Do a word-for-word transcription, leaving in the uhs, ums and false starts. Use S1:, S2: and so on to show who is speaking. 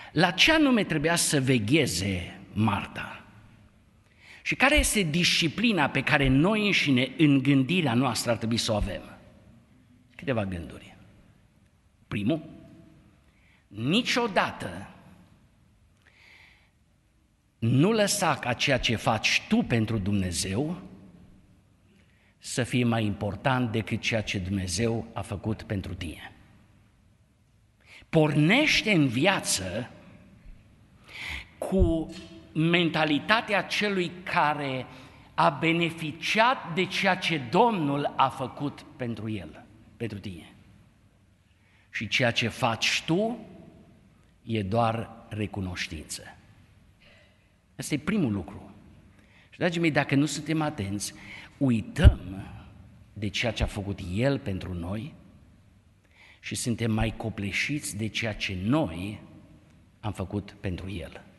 S1: La ce anume trebuia să vegheze Marta? Și care este disciplina pe care noi înșine, în gândirea noastră, ar trebui să o avem? Câteva gânduri. Primul, niciodată nu lăsa ca ceea ce faci tu pentru Dumnezeu să fie mai important decât ceea ce Dumnezeu a făcut pentru tine. Pornește în viață cu mentalitatea celui care a beneficiat de ceea ce Domnul a făcut pentru el, pentru tine. Și ceea ce faci tu e doar recunoștință. Asta e primul lucru. Și, dragii mei, dacă nu suntem atenți, uităm de ceea ce a făcut El pentru noi și suntem mai copleșiți de ceea ce noi am făcut pentru El.